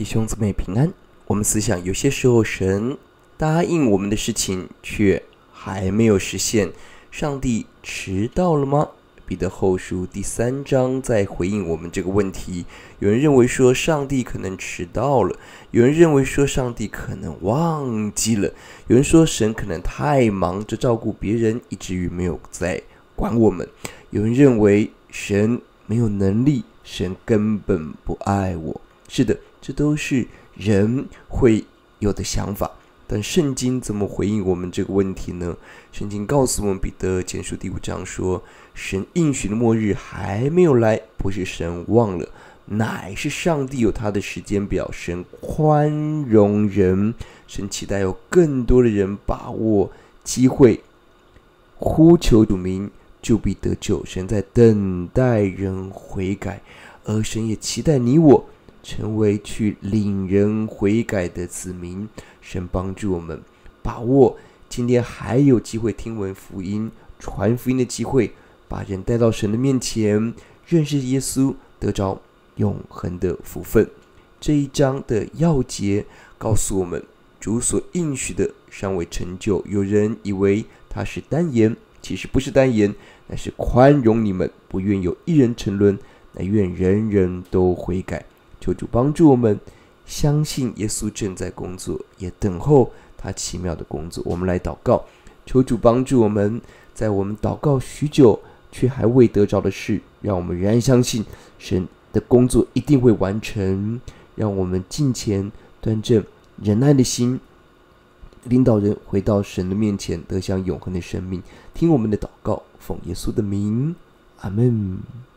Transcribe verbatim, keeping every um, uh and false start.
弟兄姊妹平安。我们思想，有些时候神答应我们的事情却还没有实现，上帝迟到了吗？彼得后书第三章在回应我们这个问题。有人认为说上帝可能迟到了，有人认为说上帝可能忘记了，有人说神可能太忙着照顾别人，以至于没有在管我们。有人认为神没有能力，神根本不爱我。是的，这都是人会有的想法。但圣经怎么回应我们这个问题呢？圣经告诉我们，彼得前书第五章说，神应许的末日还没有来，不是神忘了，乃是上帝有他的时间表。神宽容人，神期待有更多的人把握机会，呼求主名，就必得救。神在等待人悔改，而神也期待你我成为去领人悔改的子民。神帮助我们把握今天还有机会听闻福音、传福音的机会，把人带到神的面前，认识耶稣，得着永恒的福分。这一章的要节告诉我们，主所应许的尚未成就。有人以为他是单言，其实不是单言，乃是宽容你们，不愿有一人沉沦，乃愿人人都悔改。求主帮助我们相信耶稣正在工作，也等候他奇妙的工作。我们来祷告，求主帮助我们，在我们祷告许久却还未得着的事，让我们仍然相信神的工作一定会完成。让我们敬虔端正忍耐的心，领导人回到神的面前，得享永恒的生命。听我们的祷告，奉耶稣的名，阿们。